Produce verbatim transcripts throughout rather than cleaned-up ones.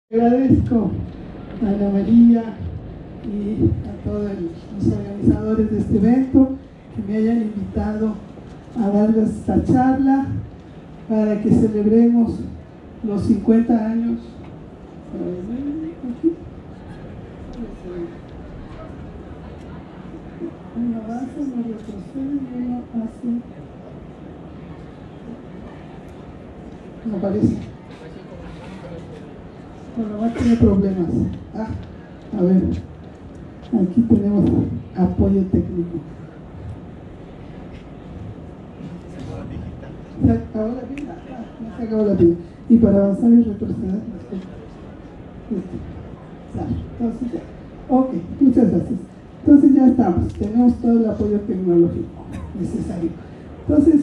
Agradezco a Ana María y a todos los organizadores de este evento que me hayan invitado a darles esta charla para que celebremos los cincuenta años. Uno avanza, uno retrocede y uno hace... No parece. Bueno, va a tener problemas. Ah, a ver, aquí tenemos apoyo técnico. ¿Se acabó la pila? Ah, no se acabó la pila. Y para avanzar y retroceder, entonces ya. Ok, muchas gracias. Entonces ya estamos, tenemos todo el apoyo tecnológico necesario. Entonces,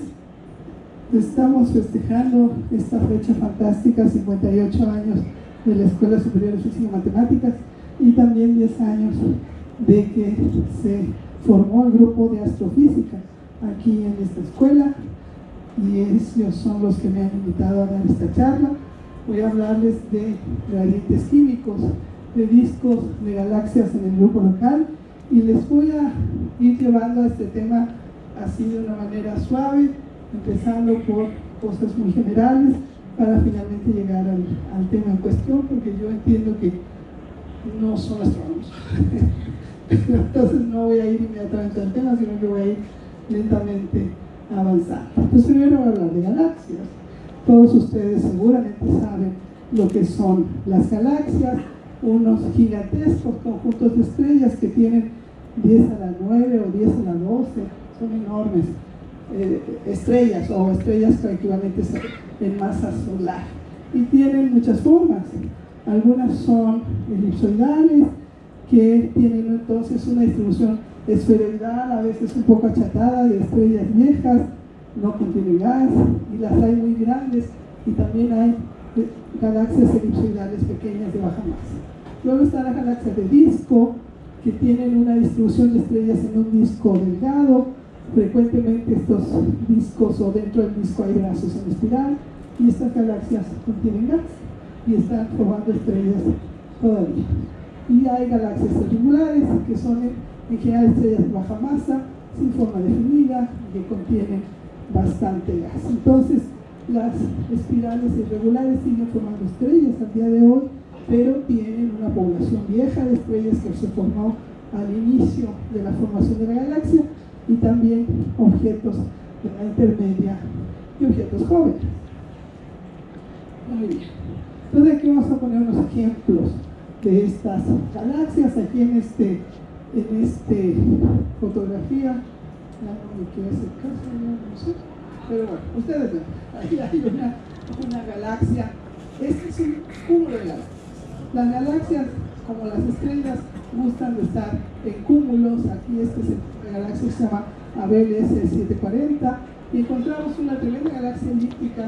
estamos festejando esta fecha fantástica, cincuenta y ocho años de la Escuela Superior de Física y Matemáticas y también diez años de que se formó el grupo de astrofísica aquí en esta escuela, y ellos son los que me han invitado a dar esta charla. Voy a hablarles de gradientes químicos, de discos de galaxias en el grupo local, y les voy a ir llevando a este tema así de una manera suave, empezando por cosas muy generales para finalmente llegar al, al tema en cuestión, porque yo entiendo que no son astrónomos. Entonces no voy a ir inmediatamente al tema, sino que voy a ir lentamente avanzando. Entonces primero voy a hablar de galaxias. Todos ustedes seguramente saben lo que son las galaxias, unos gigantescos conjuntos de estrellas que tienen diez a la nueve o diez a la doce, son enormes. Eh, estrellas o estrellas equivalentes en masa solar, y tienen muchas formas. Algunas son elipsoidales, que tienen entonces una distribución esferoidal, a veces un poco achatada, de estrellas viejas, no contienen gas, y las hay muy grandes, y también hay galaxias elipsoidales pequeñas de baja masa. Luego está la galaxia de disco, que tienen una distribución de estrellas en un disco delgado. Frecuentemente estos discos, o dentro del disco hay brazos en espiral, y estas galaxias contienen gas y están formando estrellas todavía. Y hay galaxias irregulares, que son en general estrellas de baja masa, sin forma definida, que contienen bastante gas. Entonces las espirales irregulares siguen formando estrellas al día de hoy, pero tienen una población vieja de estrellas que se formó al inicio de la formación de la galaxia, y también objetos de la intermedia y objetos jóvenes. Muy bien. Entonces aquí vamos a poner unos ejemplos de estas galaxias. Aquí en este en este fotografía, ya no me quiero hacer caso, no sé, pero bueno, ustedes ven, ahí hay una, una galaxia. Este es un cúmulo de galaxias. Las galaxias, como las estrellas, gustan de estar en cúmulos. Aquí este es el galaxia que se llama Abell S setecientos cuarenta, y encontramos una tremenda galaxia elíptica.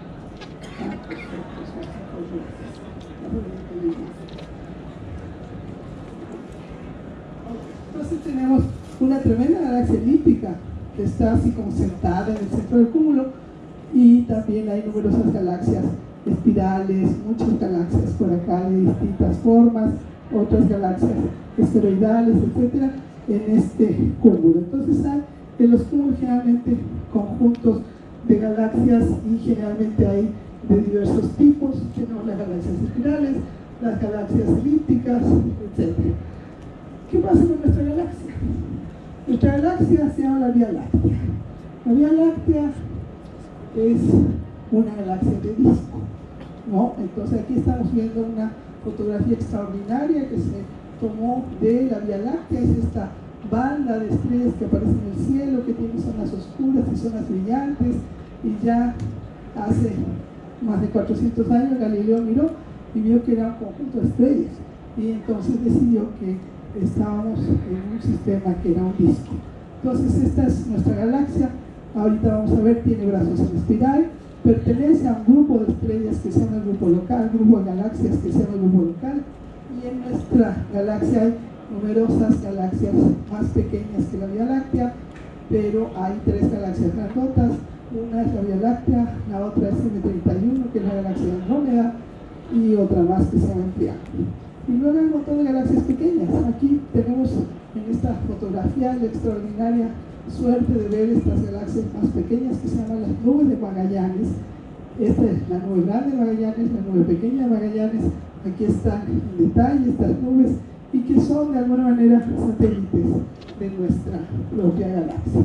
Entonces tenemos una tremenda galaxia elíptica que está así como sentada en el centro del cúmulo, y también hay numerosas galaxias espirales, muchas galaxias por acá de distintas formas, otras galaxias esferoidales, etcétera, en este cúmulo. Entonces hay en los cúmulos generalmente conjuntos de galaxias, y generalmente hay de diversos tipos. Tenemos las galaxias espirales, las galaxias elípticas, etcétera. ¿Qué pasa con nuestra galaxia? Nuestra galaxia se llama la Vía Láctea. La Vía Láctea es una galaxia de disco, ¿no? Entonces aquí estamos viendo una fotografía extraordinaria que se tomó de la Vía Láctea. Es esta banda de estrellas que aparece en el cielo, que tiene zonas oscuras y zonas brillantes, y ya hace más de cuatrocientos años Galileo miró y vio que era un conjunto de estrellas, y entonces decidió que estábamos en un sistema que era un disco. Entonces esta es nuestra galaxia. Ahorita vamos a ver, tiene brazos en espiral, pertenece a un grupo de estrellas que se llama el grupo local, grupo de galaxias que se llama el grupo local, y en nuestra galaxia hay numerosas galaxias más pequeñas que la Vía Láctea, pero hay tres galaxias grandotas. Una es la Vía Láctea, la otra es M treinta y uno, que es la galaxia de Andrómeda, y otra más que se llama el triángulo. Y luego hay un montón de galaxias pequeñas. Aquí tenemos en esta fotografía la extraordinaria suerte de ver estas galaxias más pequeñas que se llaman las nubes de Magallanes. Esta es la nube grande de Magallanes, la nube pequeña de Magallanes. Aquí están en detalle estas nubes y que son de alguna manera satélites de nuestra propia galaxia.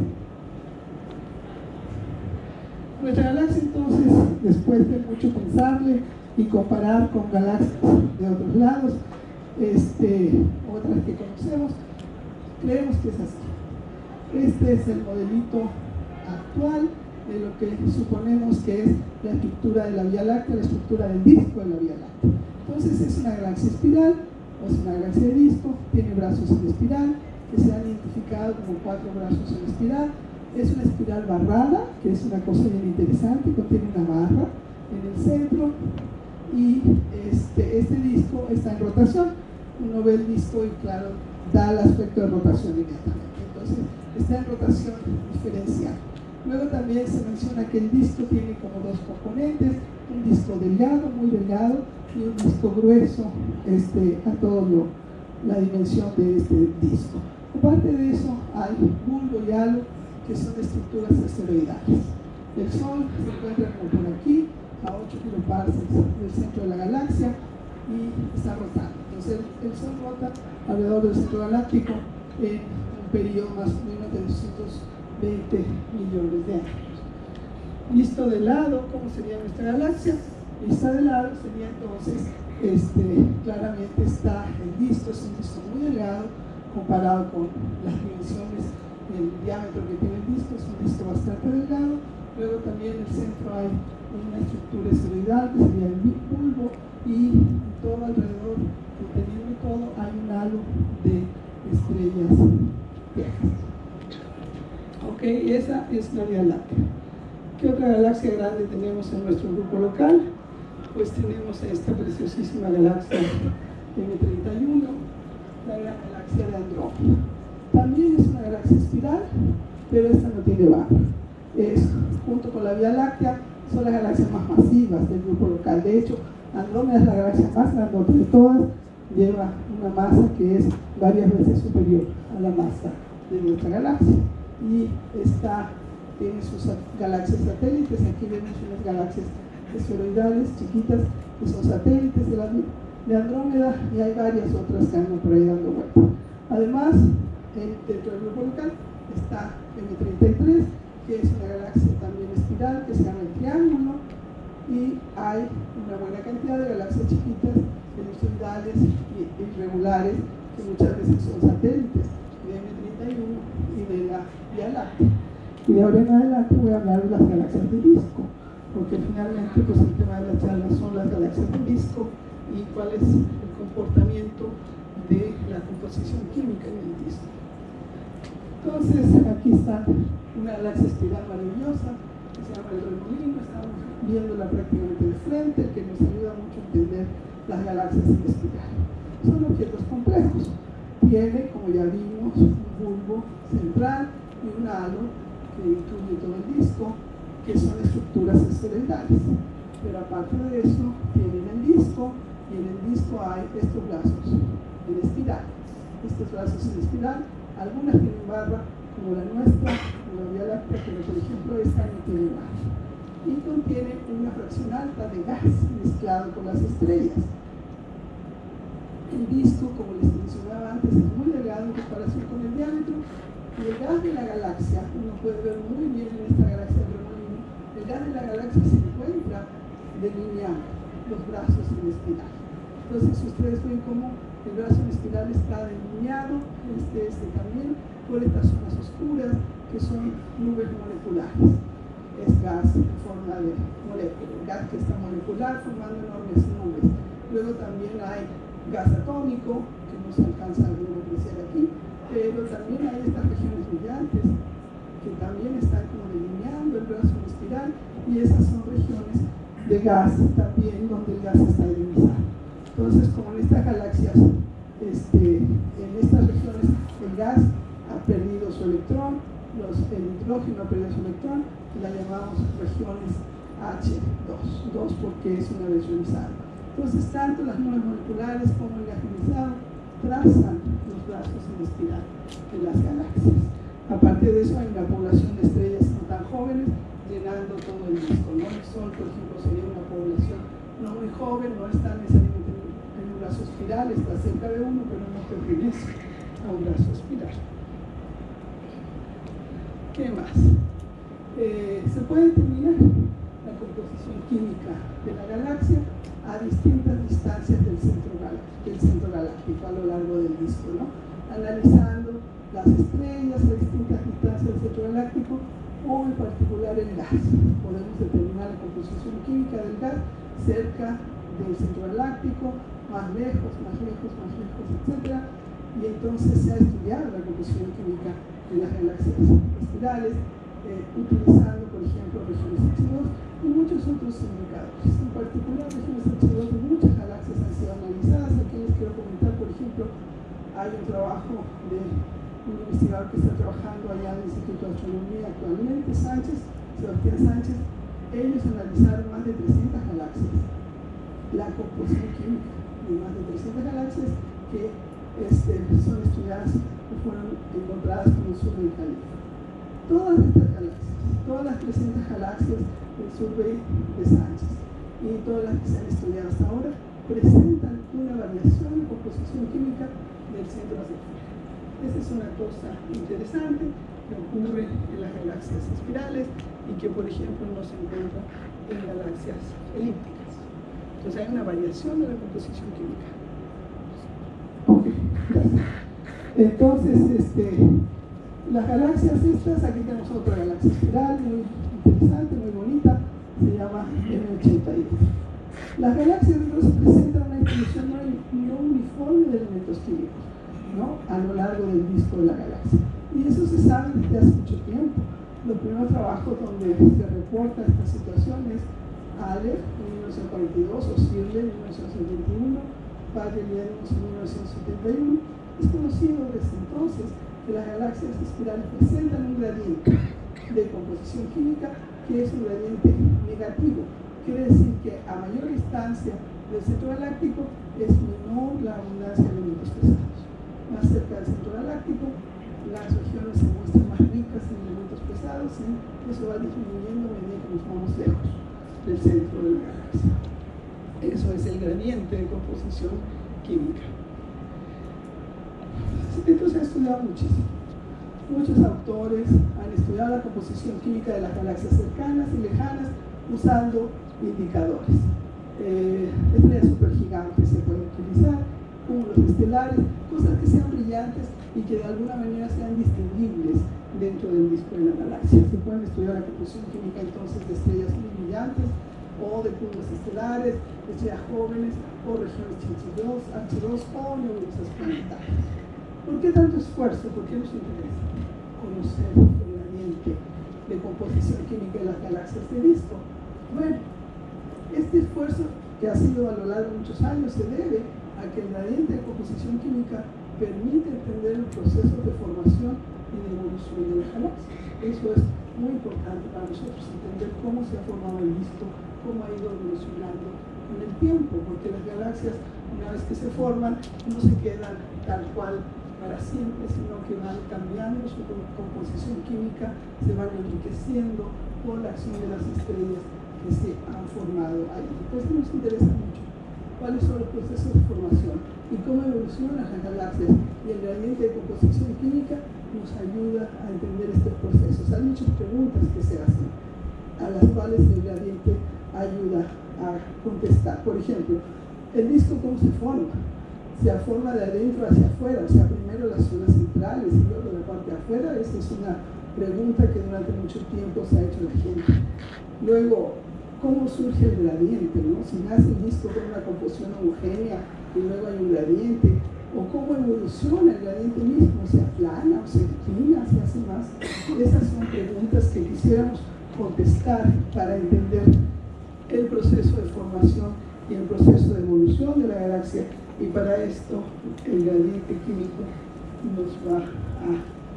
Nuestra galaxia entonces, después de mucho pensarle y comparar con galaxias de otros lados, este, otras que conocemos, creemos que es así. Este es el modelito actual de lo que suponemos que es la estructura de la Vía Láctea, la estructura del disco de la Vía Láctea. Entonces es una galaxia espiral, o es una galaxia de disco, tiene brazos en espiral, que se han identificado como cuatro brazos en espiral. Es una espiral barrada, que es una cosa bien interesante, contiene una barra en el centro, y este, este disco está en rotación. Uno ve el disco y claro, da el aspecto de rotación inmediatamente. Entonces está en rotación diferencial. Luego también se menciona que el disco tiene como dos componentes, un disco delgado, muy delgado, y un disco grueso, este, a todo lo, la dimensión de este disco. Aparte de eso, hay bulbo y halo, que son estructuras asteroidales. El Sol se encuentra como por aquí, a ocho kiloparsecs del centro de la galaxia, y está rotando. Entonces el, el Sol rota alrededor del centro galáctico en un periodo más o menos de doscientos veinte millones de años. Visto de lado, ¿cómo sería nuestra galaxia? Vista de lado sería entonces, este, claramente está el disco, es un disco muy delgado comparado con las dimensiones del diámetro que tiene el disco, es un disco bastante delgado. Luego también en el centro hay una estructura esferoidal que sería el bulbo, y todo alrededor, conteniendo todo, hay un halo de estrellas viejas. Ok, esa es la Vía Láctea. ¿Qué otra galaxia grande tenemos en nuestro grupo local? Pues tenemos esta preciosísima galaxia M treinta y uno, la gran galaxia de Andrómeda. También es una galaxia espiral, pero esta no tiene barra. Es, junto con la Vía Láctea, son las galaxias más masivas del grupo local. De hecho, Andrómeda es la galaxia más grandota de todas, lleva una masa que es varias veces superior a la masa de nuestra galaxia. Y está, tiene sus galaxias satélites. Aquí vemos unas galaxias esferoidales chiquitas que son satélites de, la, de Andrómeda, y hay varias otras que andan por ahí dando vuelta. Además, en, dentro del grupo local está M treinta y tres, que es una galaxia también espiral que se llama el Triángulo, y hay una buena cantidad de galaxias chiquitas, elipsoidales y irregulares, que muchas veces son satélites de M treinta y uno y de la Vía Láctea. Y de ahora en adelante voy a hablar de las galaxias de disco, porque finalmente pues el tema de la charla son las galaxias de disco y cuál es el comportamiento de la composición química en el disco. Entonces aquí está una galaxia espiral maravillosa que se llama el Remolino. Estamos viéndola prácticamente de frente, que nos ayuda mucho a entender las galaxias en espiral. Son objetos complejos. Tiene, como ya vimos, un bulbo central y un halo que incluye todo el disco, que son estructuras esferoidales. Pero aparte de eso, tienen el disco, y en el disco hay estos brazos en espiral. Estos brazos en espiral, algunas tienen barra, como la nuestra, como la Vía Láctea, pero por ejemplo esta no tiene barra. Y contiene una fracción alta de gas mezclado con las estrellas. El disco, como les mencionaba antes, es muy delgado en comparación con el diámetro, y el gas de la galaxia, uno puede ver muy bien en esta galaxia del Remolino, el gas de la galaxia se encuentra delineando los brazos en espiral. Entonces ustedes ven cómo el brazo en espiral está delineado, este, este también, por estas zonas oscuras que son nubes moleculares. Es gas en forma de molécula, gas que está molecular formando enormes nubes. Luego también hay gas atómico, que no se alcanza a apreciar aquí, pero también hay estas regiones brillantes que también están como delineando el brazo en espiral, y esas son regiones de gas también donde el gas está ionizado. Entonces, como en estas galaxias, este, en estas regiones el gas ha perdido su electrón, los, el hidrógeno ha perdido su electrón, y la llamamos regiones H dos, dos porque es una vez ionizada. Entonces, tanto las nubes moleculares como el gas ionizado trazan los brazos en espiral de las galaxias. Aparte de eso, hay una población de estrellas no tan jóvenes llenando todo el disco, ¿no? El Sol, por ejemplo, sería una población no muy joven, no está necesariamente en un brazo espiral, está cerca de uno, pero no pertenece a un brazo espiral. ¿Qué más? Eh, se puede determinar la composición química de la galaxia a distintas distancias del centro, del centro galáctico a lo largo del disco, ¿no? Analizando las estrellas a distintas distancias del centro galáctico o en particular el gas. Podemos determinar la composición química del gas cerca del centro galáctico, más lejos, más lejos, más lejos, etcétera. Y entonces se ha estudiado la composición química de las galaxias espirales, eh, utilizando, por ejemplo, regiones H dos y muchos otros indicadores. En particular, regiones H dos de muchas galaxias han sido analizadas. Aquí les quiero comentar, por ejemplo, hay un trabajo de un investigador que está trabajando allá en el Instituto de Astronomía actualmente, Sánchez, Sebastián Sánchez. Ellos analizaron más de trescientas galaxias, la composición química de más de trescientas galaxias que este, son estudiadas y fueron encontradas con el survey de Califa. Todas estas galaxias, todas las trescientas galaxias del survey de Sánchez y todas las que se han estudiado hasta ahora presentan una variación de composición química del centro hacia afuera. Esa es una cosa interesante que ocurre en las galaxias espirales y que, por ejemplo, no se encuentra en galaxias elípticas. Entonces hay una variación de la composición química. Ok, gracias. Entonces, este, las galaxias estas, aquí tenemos otra galaxia espiral muy interesante, muy bonita, se llama M ochenta y uno. Las galaxias entonces presentan una distribución no uniforme de elementos químicos, ¿no?, a lo largo del disco de la galaxia. Y eso se sabe desde hace mucho tiempo. Los primeros trabajos donde se reporta esta situación es Aleph en mil novecientos cuarenta y dos, o Sirle en mil novecientos setenta y uno, Padre-Lennox en mil novecientos setenta y uno. Es conocido desde entonces que las galaxias espirales presentan un gradiente de composición química que es un gradiente negativo. Quiere decir que a mayor distancia del centro galáctico es menor la abundancia de elementos pesados. Más cerca del centro galáctico, las regiones se muestran más ricas en elementos pesados y eso va disminuyendo a medida que nos vamos lejos del centro de la galaxia. Eso es el gradiente de composición química. Esto se ha estudiado muchísimo. Muchos autores han estudiado la composición química de las galaxias cercanas y lejanas usando indicadores. Eh, estrellas supergigantes se pueden utilizar, cúmulos estelares, cosas que sean brillantes y que de alguna manera sean distinguibles dentro del disco de la galaxia. Se pueden estudiar la composición química entonces de estrellas muy brillantes o de cúmulos estelares, estrellas jóvenes o regiones H dos, H dos o nebulosas planetarias. ¿Por qué tanto esfuerzo? ¿Por qué nos interesa conocer el gradiente de composición química de las galaxias de disco? Bueno, este esfuerzo que ha sido a lo largo de muchos años se debe a que el gradiente de composición química permite entender el proceso de formación y de evolución de la galaxia. Eso es muy importante para nosotros, entender cómo se ha formado el disco, cómo ha ido evolucionando con el tiempo, porque las galaxias, una vez que se forman, no se quedan tal cual para siempre, sino que van cambiando su composición química, se van enriqueciendo por la acción de las estrellas que se han formado ahí. Entonces nos interesa mucho cuáles son los procesos de formación y cómo evolucionan las galaxias, y el gradiente de composición química nos ayuda a entender estos procesos. Hay muchas preguntas que se hacen, a las cuales el gradiente ayuda a contestar. Por ejemplo, el disco, ¿cómo se forma? Se forma de adentro hacia afuera, o sea, primero las zonas centrales y luego la parte de afuera. Esa es una pregunta que durante mucho tiempo se ha hecho la gente. Luego, ¿cómo surge el gradiente, ¿no? Si nace el disco con una composición homogénea y luego hay un gradiente, o cómo evoluciona el gradiente mismo, se aplana o se inclina, se hace más. Esas son preguntas que quisiéramos contestar para entender el proceso de formación y el proceso de evolución de la galaxia, y para esto el gradiente químico nos va a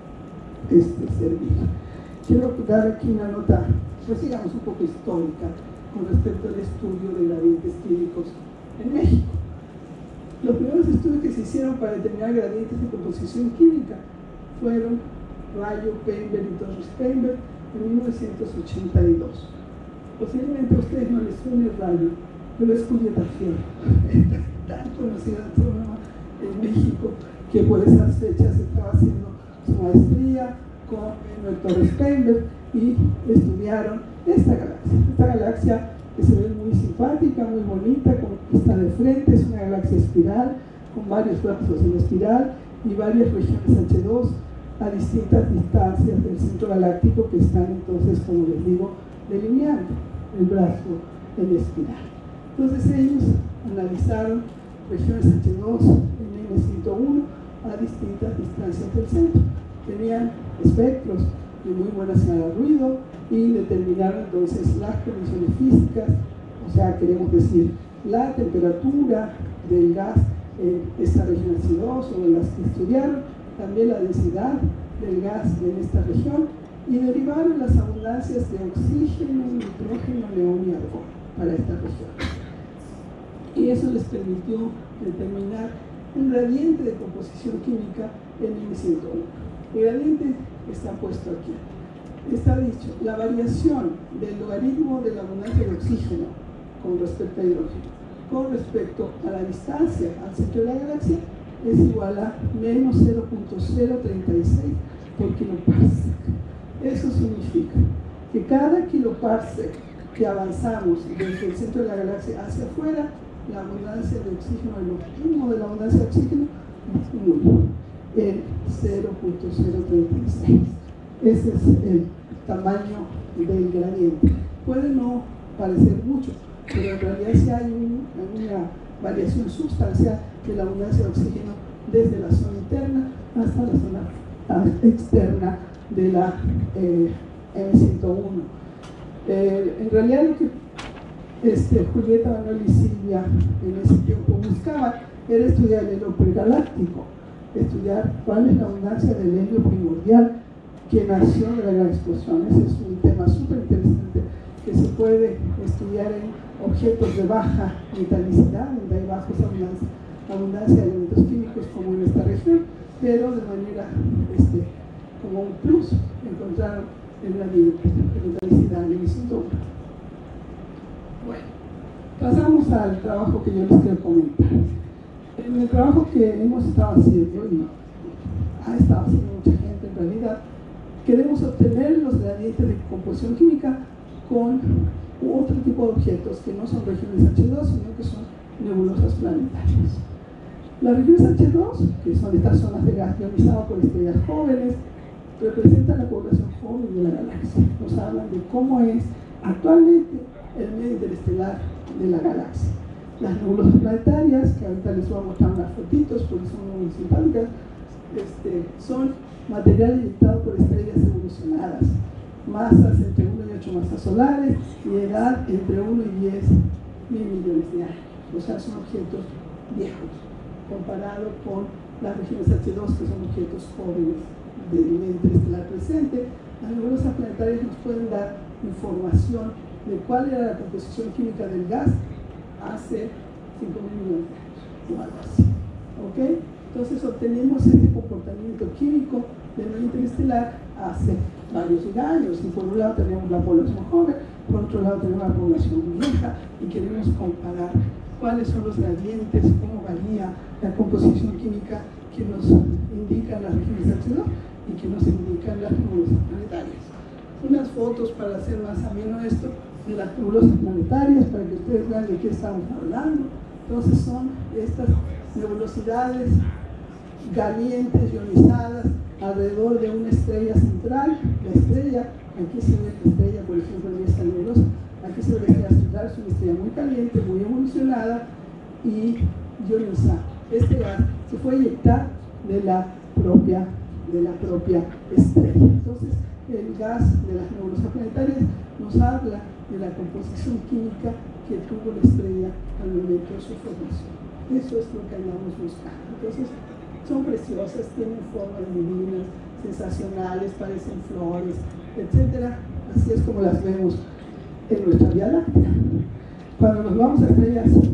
este, servir. Quiero dar aquí una nota, pues digamos un poco histórica, con respecto al estudio de gradientes químicos en México. Los primeros estudios que se hicieron para determinar gradientes de composición química fueron Rayo, Painberg y Torres-Painberg en mil novecientos ochenta y dos. Posiblemente a ustedes no les suene Rayo, pero es Julieta Fierro, tan conocida astrónoma en México, que por esas fechas estaba haciendo su maestría con el Torres-Painberg y estudiaron esta galaxia. Esta galaxia que se ve muy simpática, muy bonita, con vista de frente, es una galaxia espiral, con varios brazos en espiral y varias regiones hache dos a distintas distancias del centro galáctico, que están entonces, como les digo, delineando el brazo en espiral. Entonces ellos analizaron regiones hache dos en ene ciento uno a distintas distancias del centro. Tenían espectros de muy buena señal de ruido y determinaron entonces las condiciones físicas, o sea, queremos decir la temperatura del gas en esta región hache dos o en las que estudiaron, también la densidad del gas en esta región, y derivaron las abundancias de oxígeno, nitrógeno, neón y argón para esta región. Y eso les permitió determinar un gradiente de composición química en ene ciento uno. El gradiente está puesto aquí. Está dicho, la variación del logaritmo de la abundancia de oxígeno con respecto a hidrógeno, con respecto a la distancia al centro de la galaxia, es igual a menos cero punto cero treinta y seis por kiloparsec. Eso significa que cada kiloparsec que avanzamos desde el centro de la galaxia hacia afuera, la abundancia de oxígeno, el logaritmo de la abundancia de oxígeno, disminuye en cero punto cero treinta y seis. Ese es el tamaño del gradiente. Puede no parecer mucho, pero en realidad sí hay un, una variación sustancial de la abundancia de oxígeno desde la zona interna hasta la zona externa de la eh, ene ciento uno. Eh, en realidad lo que este, Julieta, Manuel y Silvia en ese tiempo buscaban era estudiar el helio pregaláctico, estudiar cuál es la abundancia del helio primordial que nació de la gran explosión. Ese es un tema súper interesante que se puede estudiar en objetos de baja metalicidad, donde hay baja abundancia, abundancia de elementos químicos como en esta región, pero de manera este, como un plus encontraron el gradiente de metalicidad en ene ciento uno. Bueno, pasamos al trabajo que yo les quiero comentar. En el trabajo que hemos estado haciendo, y ha estado haciendo mucha gente en realidad, queremos obtener los gradientes de composición química con otro tipo de objetos que no son regiones hache dos, sino que son nebulosas planetarias. Las regiones hache dos, que son estas zonas de gas ionizado por estrellas jóvenes, representan la población joven de la galaxia. Nos hablan de cómo es actualmente el medio interestelar de la galaxia. Las nebulosas planetarias, que ahorita les voy a mostrar unas fotitos porque son muy simpáticas, este, son material inyectado por estrellas evolucionadas, masas entre uno y ocho masas solares y edad entre uno y diez mil millones de años. O sea, son objetos viejos comparado con las regiones hache dos, que son objetos jóvenes del medio interestelar presente. Las nebulosas planetarias nos pueden dar información de cuál era la composición química del gas hace cinco mil millones de años o algo así. ¿Okay? Entonces obtenemos este comportamiento químico del medio interestelar hace varios años, y por un lado tenemos la población joven, por otro lado tenemos la población vieja, y queremos comparar cuáles son los gradientes, cómo varía la composición química que nos indican las regiones hache dos y que nos indican las nebulosas planetarias. Unas fotos para hacer más ameno esto de las nebulosas planetarias, para que ustedes vean de qué estamos hablando. Entonces son estas nebulosidades calientes, ionizadas, alrededor de una estrella central. La estrella, aquí se ve la estrella, por ejemplo, en esta nebulosa, aquí se ve la estrella central, es una estrella muy caliente, muy evolucionada y ionizada. Este gas se fue a inyectar de la propia, de la propia estrella. Entonces, el gas de las nebulosas planetarias nos habla de la composición química que tuvo la estrella al momento de su formación. Eso es lo que andamos buscando. Entonces, son preciosas, tienen formas divinas, sensacionales, parecen flores, etcétera. Así es como las vemos en nuestra Vía Láctea. Cuando nos vamos a estrellas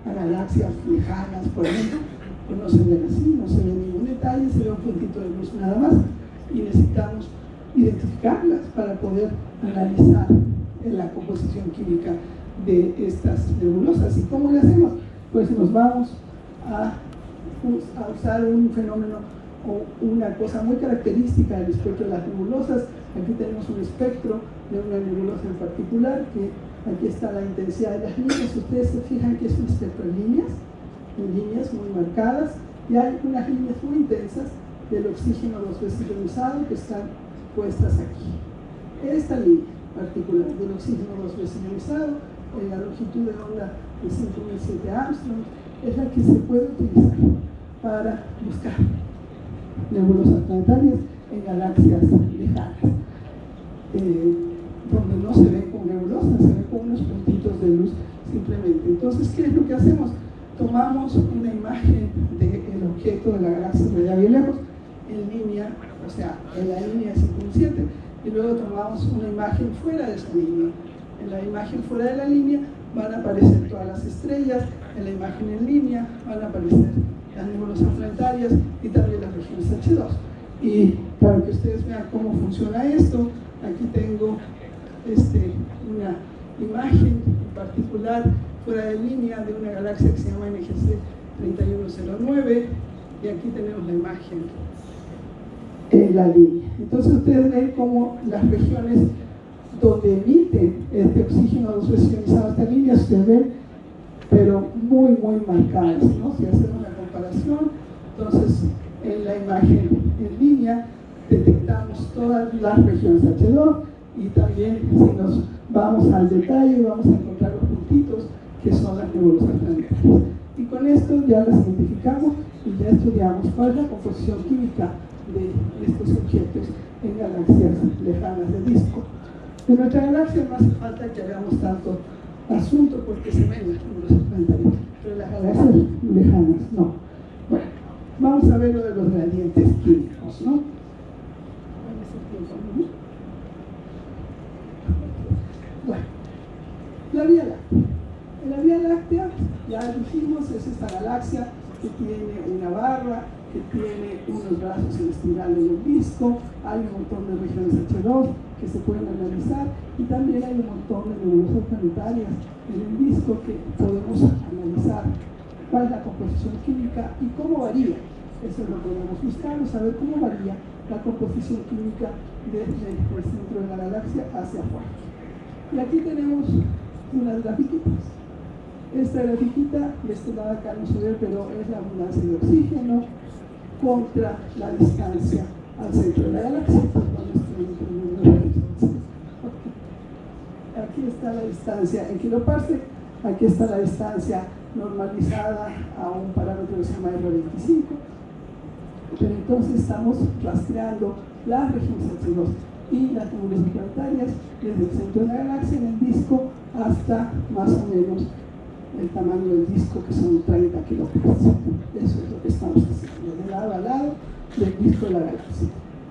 a galaxias lejanas, por ejemplo, pues no se ven así, no se ve ningún detalle, se ve un puntito de luz nada más, y necesitamos identificarlas para poder analizar la composición química de estas nebulosas. ¿Y cómo lo hacemos? Pues nos vamos a, a usar un fenómeno o una cosa muy característica del espectro de las nebulosas. Aquí tenemos un espectro de una nebulosa en particular, que aquí está la intensidad de las líneas. Ustedes se fijan que es un espectro en líneas, en líneas muy marcadas, y hay unas líneas muy intensas del oxígeno dos veces ionizado que están puestas aquí. Esta línea particular del oxígeno dos veces ionizado, en la longitud de onda de cinco mil siete Armstrong, es la que se puede utilizar para buscar nebulosas planetarias en galaxias lejanas, eh, donde no se ven con nebulosas, se ven con unos puntitos de luz simplemente. Entonces, ¿qué es lo que hacemos? Tomamos una imagen del objeto de la galaxia de allá bien lejos, en línea, o sea, en la línea cinco mil siete, y luego tomamos una imagen fuera de esa línea. En la imagen fuera de la línea van a aparecer todas las estrellas, en la imagen en línea van a aparecer las nebulosas planetarias y también las regiones H dos. Y para que ustedes vean cómo funciona esto, aquí tengo este, una imagen en particular fuera de línea de una galaxia que se llama N G C treinta y uno cero nueve, y aquí tenemos la imagen en la línea. Entonces ustedes ven cómo las regiones donde emiten este oxígeno dos veces ionizado, esta línea, ustedes ven, pero muy, muy marcadas, ¿no? Si hacemos la comparación, entonces en la imagen en línea detectamos todas las regiones H dos, y también si nos vamos al detalle vamos a encontrar los puntitos que son las nebulosas planetarias. Y con esto ya las identificamos y ya estudiamos cuál es la composición química de estos objetos en galaxias lejanas de disco. En nuestra galaxia no hace falta que hagamos tanto asunto porque se ven las nebulosas planetarias, pero en las galaxias lejanas no. Bueno, vamos a ver lo de los gradientes químicos, ¿no? Bueno, la Vía Láctea. En la Vía Láctea, ya dijimos, es esta galaxia que tiene una barra, que tiene unos brazos en espiral en el disco, hay un montón de regiones H dos que se pueden analizar, y también hay un montón de nebulosas planetarias en el disco que podemos analizar cuál es la composición química y cómo varía. Eso es lo que podemos buscar, saber cómo varía la composición química desde el centro de la galaxia hacia afuera. Y aquí tenemos unas grafiquitas. Esta grafiquita, de este lado acá no se ve, pero es la abundancia de oxígeno contra la distancia al centro de la galaxia. Aquí está la distancia en kiloparsec, aquí está la distancia normalizada a un parámetro que se llama R veinticinco, pero entonces estamos rastreando las regiones H dos y las nebulosas planetarias desde el centro de la galaxia en el disco hasta más o menos el tamaño del disco, que son treinta kiloparsec. Eso es lo que estamos haciendo, de lado a lado del disco de la galaxia.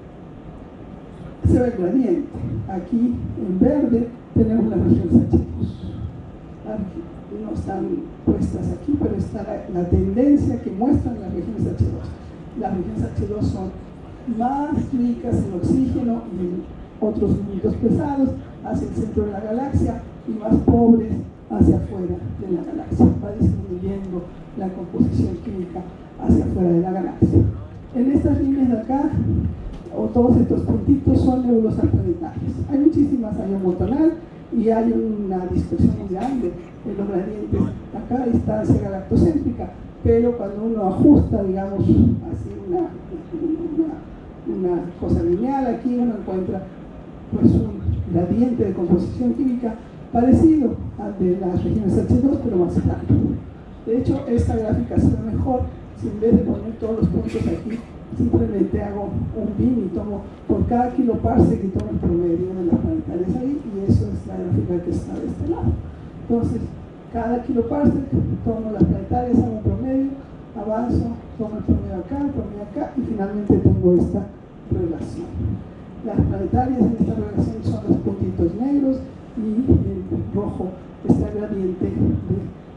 Se ve el gradiente. Aquí en verde tenemos las regiones H dos. No están puestas aquí, pero está la, la tendencia que muestran las regiones H dos. Las regiones H dos son más ricas en oxígeno y en otros elementos pesados hacia el centro de la galaxia y más pobres hacia afuera de la galaxia. Va disminuyendo la composición química hacia afuera de la galaxia. En estas líneas de acá, o todos estos puntitos, son nebulosas planetarias. Hay muchísimas, hay un montonal y hay una dispersión muy grande en los gradientes a cada distancia galactocéntrica, pero cuando uno ajusta, digamos, así una, una, una cosa lineal, aquí uno encuentra pues un gradiente de composición química parecido al de las regiones H dos, pero más plano. De hecho, esta gráfica se ve mejor si en vez de poner todos los puntos aquí, simplemente hago un bin y tomo por cada kiloparsec y tomo el promedio de las planetarias ahí, y eso es la gráfica que está de este lado. Entonces, cada kiloparsec tomo las planetarias, hago un promedio, avanzo, tomo el promedio acá, el promedio acá, y finalmente tengo esta relación. Las planetarias en esta relación son los puntitos negros, y en rojo está el gradiente de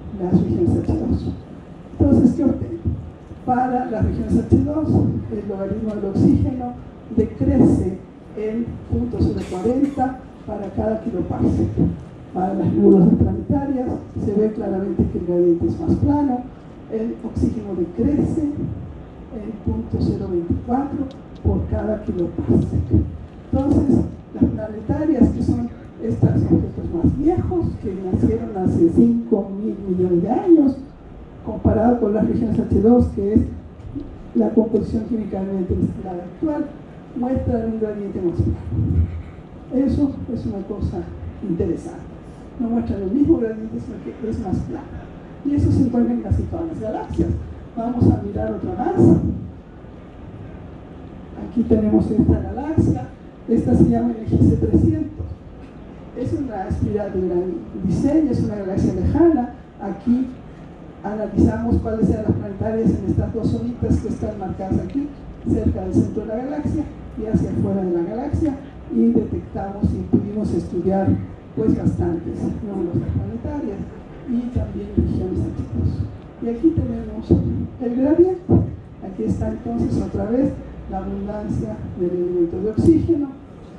las regiones hache dos. Entonces, ¿qué obtengo? Para las regiones hache dos, el logaritmo del oxígeno decrece en cero punto cero cuarenta para cada kiloparsec. Para las nebulosas planetarias se ve claramente que el gradiente es más plano, el oxígeno decrece en cero punto cero veinticuatro por cada kiloparsec. Entonces, las planetarias, que son estos objetos más viejos, que nacieron hace cinco mil millones de años, comparado con las regiones hache dos, que es la composición química del medio interestelar actual, muestran un gradiente más plano. Eso es una cosa interesante. No muestran el mismo gradiente, sino que es más plano. Y eso se encuentra en casi todas las galaxias. Vamos a mirar otra más. Aquí tenemos esta galaxia. Esta se llama el G C trescientos. Es una espiral de gran diseño, es una galaxia lejana. Aquí analizamos cuáles eran las planetarias en estas dos zonitas que están marcadas aquí, cerca del centro de la galaxia y hacia afuera de la galaxia, y detectamos y pudimos estudiar pues bastantes nebulosas planetarias y también regiones hache dos. Y aquí tenemos el gradiente. Aquí está entonces otra vez la abundancia del elemento de oxígeno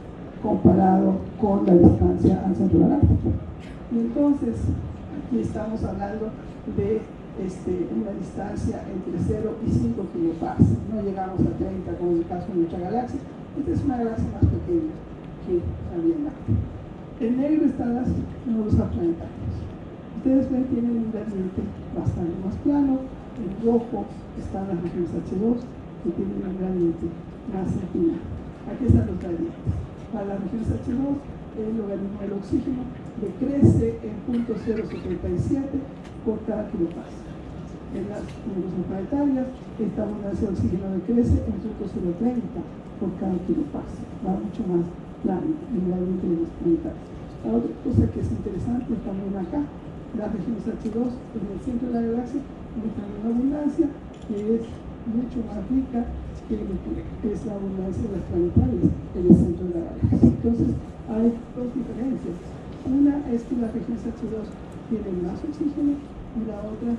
comparado con la distancia al centro galáctico. Y entonces aquí estamos hablando de este, una distancia entre cero y cinco kiloparsec. No llegamos a treinta como en el caso de nuestra galaxia. Esta es una galaxia más pequeña que la Vía Láctea. En negro están las nebulosas planetarias. Ustedes ven, tienen un gradiente bastante más plano. En rojo están las regiones hache dos, que tienen un gradiente más empinado. Aquí están los gradientes. Para las regiones hache dos, el logaritmo del oxígeno decrece en cero punto cero setenta y siete por cada kiloparsec. En las nebulosas planetarias, esta abundancia de oxígeno decrece en cero punto cero treinta por cada kiloparsec. Va mucho más plano el gradiente de los planetarios. La otra cosa que es interesante también acá, las regiones hache dos en el centro de la galaxia muestran una abundancia que es mucho más rica que es la abundancia de las planetarias en el centro de la galaxia. Entonces, hay dos diferencias. Una es que las regiones hache dos tienen más oxígeno y la otra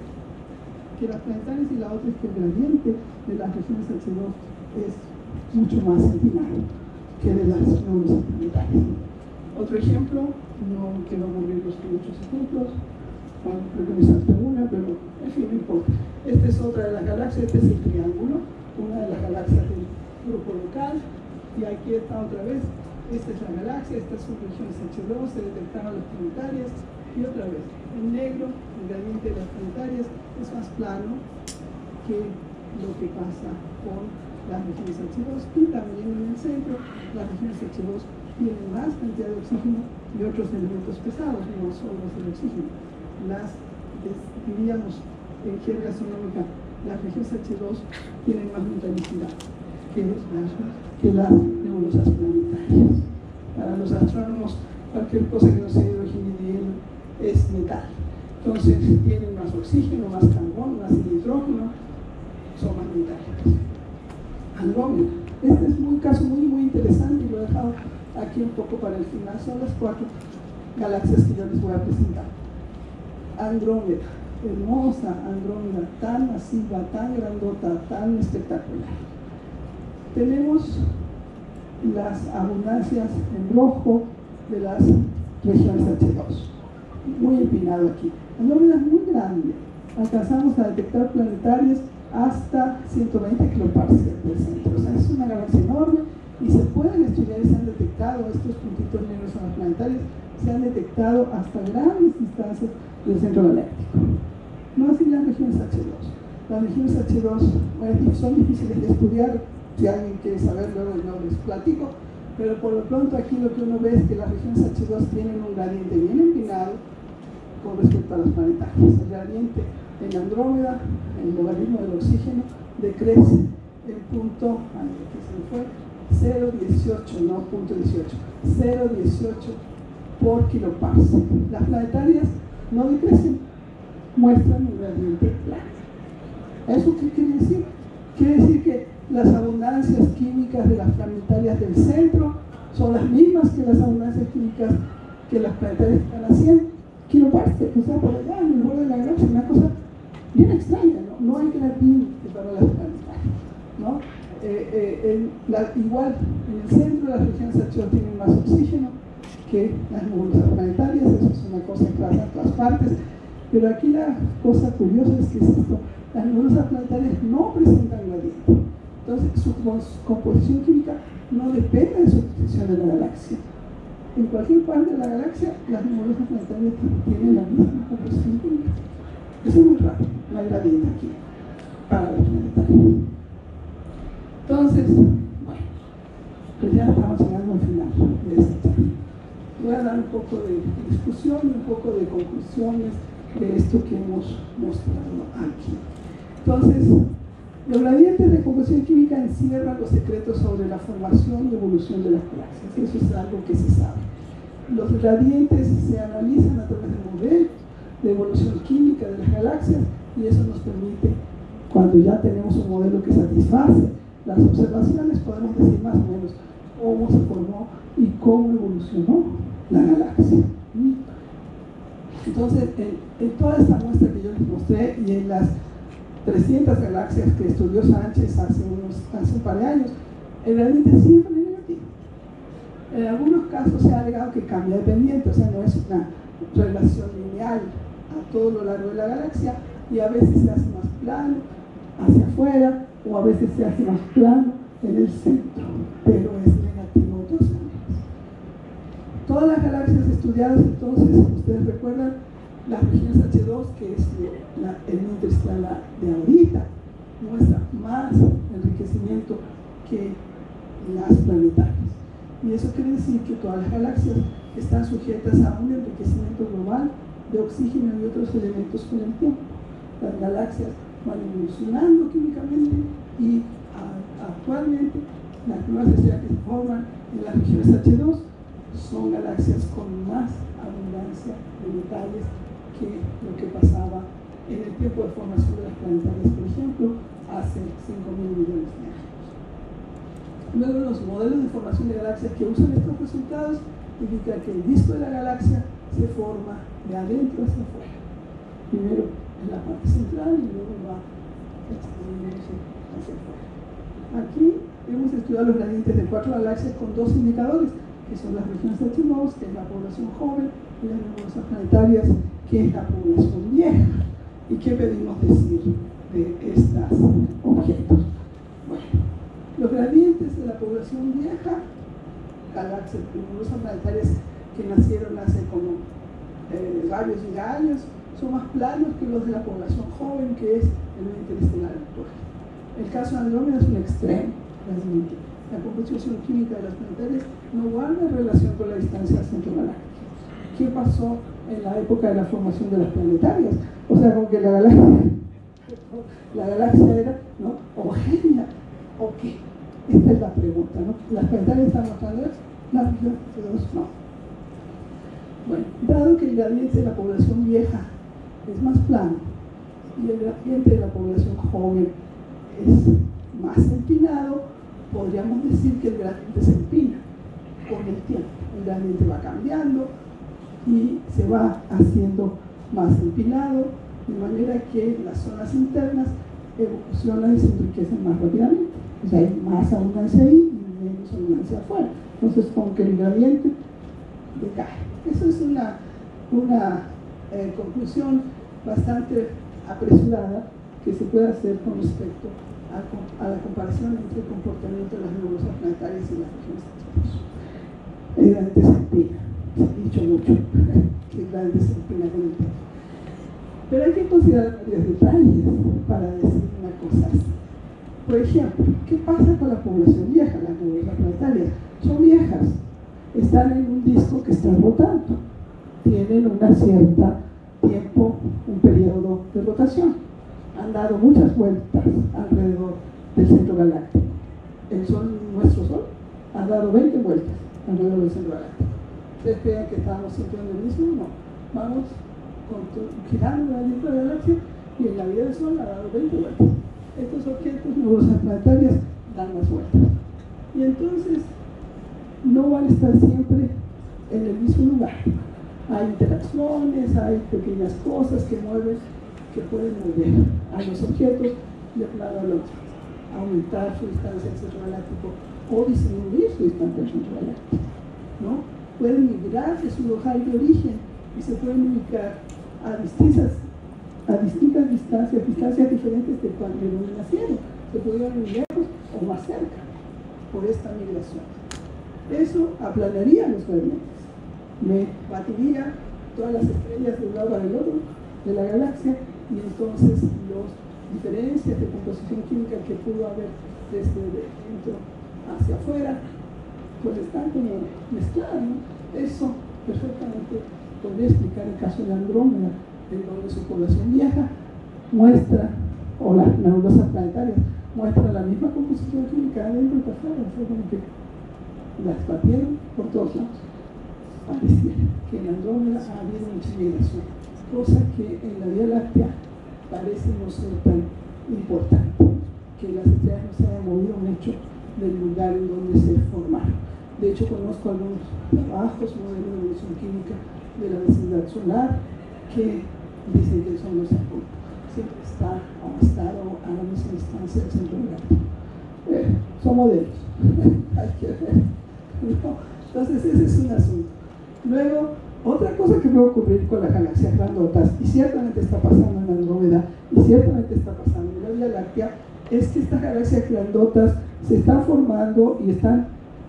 que las planetarias, y la otra es que el gradiente de las regiones hache dos es mucho más empinado que de las nebulosas planetarias. Otro ejemplo, no quiero aburrirlos con muchos ejemplos, bueno, creo que me salté una, pero en fin, no importa. Esta es otra de las galaxias, este es el triángulo, una de las galaxias del grupo local, y aquí está otra vez, esta es la galaxia, estas son regiones hache dos, se detectaron las planetarias, y otra vez, en negro, el gradiente de las planetarias es más plano que lo que pasa con las regiones hache dos, y también en el centro, las regiones hache dos tienen más cantidad de oxígeno y otros elementos pesados, no solo es el oxígeno. Las, diríamos en jerga astronómica, las regiones hache dos tienen más metalicidad que las, que las nebulosas planetarias. Para los astrónomos, cualquier cosa que no sea hidrógeno y hielo es metal. Entonces, tienen más oxígeno, más carbón, más hidrógeno, son más metálicas. Andrómeda. Este es un caso muy, muy interesante y lo he dejado aquí un poco para el final. Son las cuatro galaxias que yo les voy a presentar. Andrómeda, hermosa Andrómeda, tan masiva, tan grandota, tan espectacular. Tenemos las abundancias en rojo de las regiones hache dos. Muy empinado aquí. Andrómeda es muy grande. Alcanzamos a detectar planetarias hasta ciento veinte kiloparsec del centro. O sea, es una galaxia enorme y se pueden estudiar y se han detectado estos puntitos negros en las planetarias, se han detectado hasta grandes distancias del centro galáctico. No así las regiones hache dos. Las regiones hache dos bueno, son difíciles de estudiar. Si alguien quiere saber, luego yo les platico. Pero por lo pronto aquí lo que uno ve es que las regiones hache dos tienen un gradiente bien empinado con respecto a las planetarias. El gradiente en Andrómeda, el logaritmo del oxígeno, decrece el punto, ay, aquí se me fue, cero punto dieciocho, no punto dieciocho, cero punto dieciocho por kiloparsec. Las planetarias no decrecen, muestran un gradiente plano. ¿Eso qué quiere decir? Quiere decir que las abundancias químicas de las planetarias del centro son las mismas que las abundancias químicas que las planetarias están a cien kiloparsec, o sea, por allá en el borde de la galaxia. eh, el, la, igual en el centro de las regiones H dos tienen más oxígeno que las nebulosas planetarias, eso es una cosa que pasa en todas partes, pero aquí la cosa curiosa es que es esto, las nebulosas planetarias no presentan gradiente, entonces su composición química no depende de su posición de la galaxia. En cualquier parte de la galaxia, las nebulosas planetarias tienen la misma composición química. Eso es muy raro, no hay gradiente aquí para los planetarios. Entonces, bueno, pues ya estamos llegando al final de esta charla. Voy a dar un poco de discusión y un poco de conclusiones de esto que hemos mostrado aquí. Entonces, los gradientes de composición química encierran los secretos sobre la formación y evolución de las galaxias. Eso es algo que se sabe. Los gradientes se analizan a través de modelos de evolución química de las galaxias y eso nos permite, cuando ya tenemos un modelo que satisface las observaciones, podemos decir más o menos cómo se formó y cómo evolucionó la galaxia. Entonces, en, en toda esta muestra que yo les mostré y en las trescientas galaxias que estudió Sánchez hace, unos, hace un par de años, el gradiente siempre es negativo. En algunos casos se ha alegado que cambia de pendiente, o sea, no es una relación lineal a todo lo largo de la galaxia, y a veces se hace más plano hacia afuera, o a veces se hace más plano en el centro, pero es negativo de todas maneras. Todas las galaxias estudiadas, entonces, ustedes recuerdan, las regiones H dos, que es la, el interestelar de ahorita, muestra más enriquecimiento que las planetarias. Y eso quiere decir que todas las galaxias están sujetas a un enriquecimiento global de oxígeno y otros elementos con el tiempo. Las galaxias van evolucionando químicamente y a, actualmente las nuevas estrellas que se forman en las regiones H dos son galaxias con más abundancia de metales que lo que pasaba en el tiempo de formación de las planetarias, por ejemplo, hace cinco mil millones de años. Luego, los modelos de formación de galaxias que usan estos resultados indican que el disco de la galaxia se forma de adentro hacia afuera. Primero en la parte central y luego va extendiéndose hacia afuera. Aquí hemos estudiado los gradientes de cuatro galaxias con dos indicadores, que son las regiones H dos, que es la población joven, y las nebulosas planetarias, que es la población vieja. ¿Y qué pedimos decir de estos objetos? Bueno, los gradientes de la población vieja, galaxias, nebulosas planetarias que nacieron hace como eh, varios años, son más planos que los de la población joven, que es el interestelar actual. El caso de Andrómeda es un extremo, realmente. La composición química de las planetarias no guarda relación con la distancia al centro galáctico. ¿Qué pasó en la época de la formación de las planetarias? O sea, con que la galaxia, la galaxia era, ¿no?, homogénea, ¿o qué? Esta es la pregunta, ¿no? ¿Las planetarias están mostrando eso? Las regiones no. Bueno, dado que el gradiente de la población vieja es más plano y el gradiente de la población joven es más empinado, podríamos decir que el gradiente se empina con el tiempo. El gradiente va cambiando y se va haciendo más empinado, de manera que las zonas internas evolucionan y se enriquecen más rápidamente. O sea, hay más abundancia ahí y menos abundancia afuera. Entonces, como que el gradiente decae. Eso es una, una eh, conclusión bastante apresurada que se puede hacer con respecto a, a la comparación entre el comportamiento de las nebulosas planetarias y las regiones H dos. El gradiente se empina, se ha dicho mucho, el gradiente se empina con el tiempo. Pero hay que considerar varios detalles para decir una cosa así. Por ejemplo, ¿qué pasa con la población vieja? Las nebulosas planetarias son viejas, están en un disco que está rotando, tienen una cierta tiempo, un periodo de rotación, han dado muchas vueltas alrededor del centro galáctico. El Sol, nuestro Sol, ha dado veinte vueltas alrededor del centro galáctico. ¿Ustedes creen que estamos sintiendo el mismo? No, vamos girando dentro de la galaxia y en la vida del Sol ha dado veinte vueltas. Estos objetos nebulosas planetarias dan más vueltas. Y entonces no van a estar siempre en el mismo lugar. Hay interacciones, hay pequeñas cosas que mueven, que pueden mover a los objetos de un lado al otro. aumentar su distancia al centro galáctico o disminuir su distancia al centro galáctico, ¿no? Pueden migrar de su lugar de origen y se pueden ubicar a distintas, a distintas distancias, distancias diferentes de cuando de donde nacieron. Se pudieron ir lejos o más cerca por esta migración. Eso aplanaría los gradientes, me batiría todas las estrellas de un lado para el otro de la galaxia, y entonces las diferencias de composición química que pudo haber desde dentro hacia afuera, pues están como mezcladas, ¿no? Eso perfectamente podría explicar el caso de Andrómeda, en donde su población vieja muestra, o las nebulosas planetarias muestran la misma composición química dentro y afuera, o sea, como que las batieron por todos lados. Pareciera que en Andrómeda ha habido mucha migración, cosa que en la Vía Láctea parece no ser tan importante, que las estrellas no se hayan movido mucho del lugar en donde se formaron. De hecho, conozco algunos trabajos, modelos de evolución química de la vecindad solar, que dicen que son los punto. Siempre está o ha estado a la misma distancia del centro galáctico. Eh, son modelos, hay que ver. ¿No? Entonces, ese es un asunto. Luego, otra cosa que puede ocurrir con las galaxias grandotas, y ciertamente está pasando en Andrómeda, y ciertamente está pasando en la Vía Láctea, es que estas galaxias grandotas se están formando y están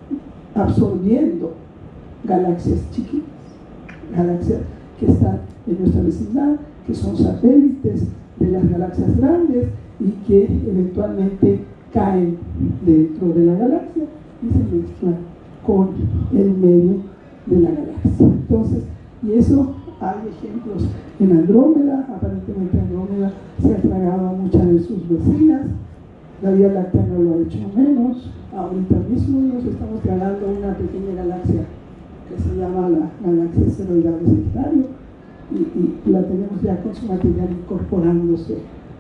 absorbiendo galaxias chiquitas, galaxias que están en nuestra vecindad, que son satélites de las galaxias grandes y que eventualmente caen dentro de la galaxia y se mezclan con el medio de la galaxia. Entonces, y eso hay ejemplos en Andrómeda. Aparentemente Andrómeda se ha tragado a muchas de sus vecinas. La Vía Láctea no lo ha hecho menos. Ahorita mismo nos estamos tragando una pequeña galaxia que se llama la galaxia asteroidal de Sagitario, y, y la tenemos ya con su material incorporándose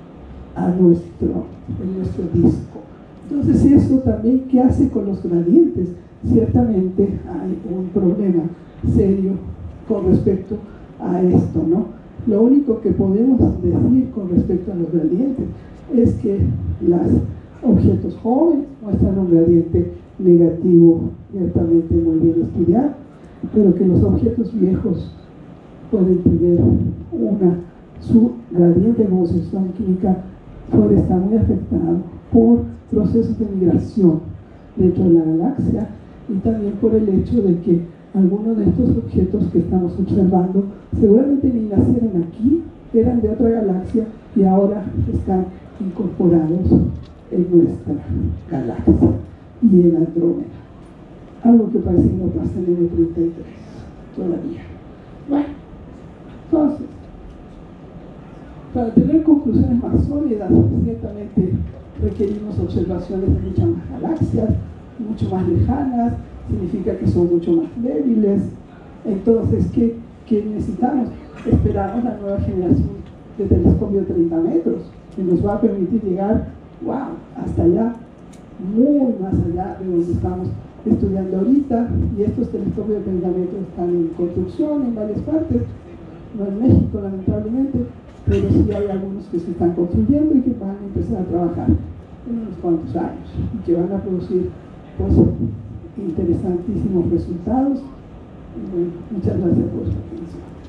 a nuestro, en nuestro disco. Entonces, eso también, ¿qué hace con los gradientes? Ciertamente hay un problema serio con respecto a esto, ¿no? Lo único que podemos decir con respecto a los gradientes es que los objetos jóvenes muestran un gradiente negativo, ciertamente muy bien estudiado, pero que los objetos viejos pueden tener una, su gradiente de composición química puede estar muy afectado por procesos de migración dentro de la galaxia, y también por el hecho de que algunos de estos objetos que estamos observando seguramente ni nacieron aquí, eran de otra galaxia y ahora están incorporados en nuestra galaxia y en Andrómeda, algo que parece que no pasa en el treinta y tres todavía. Bueno, entonces, para tener conclusiones más sólidas, ciertamente requerimos observaciones de muchas más galaxias, mucho más lejanas, significa que son mucho más débiles. Entonces, ¿qué, qué necesitamos? Esperamos la nueva generación de telescopio de treinta metros, que nos va a permitir llegar, wow, hasta allá, muy más allá de donde estamos estudiando ahorita. Y estos telescopios de treinta metros están en construcción en varias partes, no en México lamentablemente, pero sí hay algunos que se están construyendo y que van a empezar a trabajar en unos cuantos años y que van a producir, pues, interesantísimos resultados. Bueno, muchas gracias por su atención.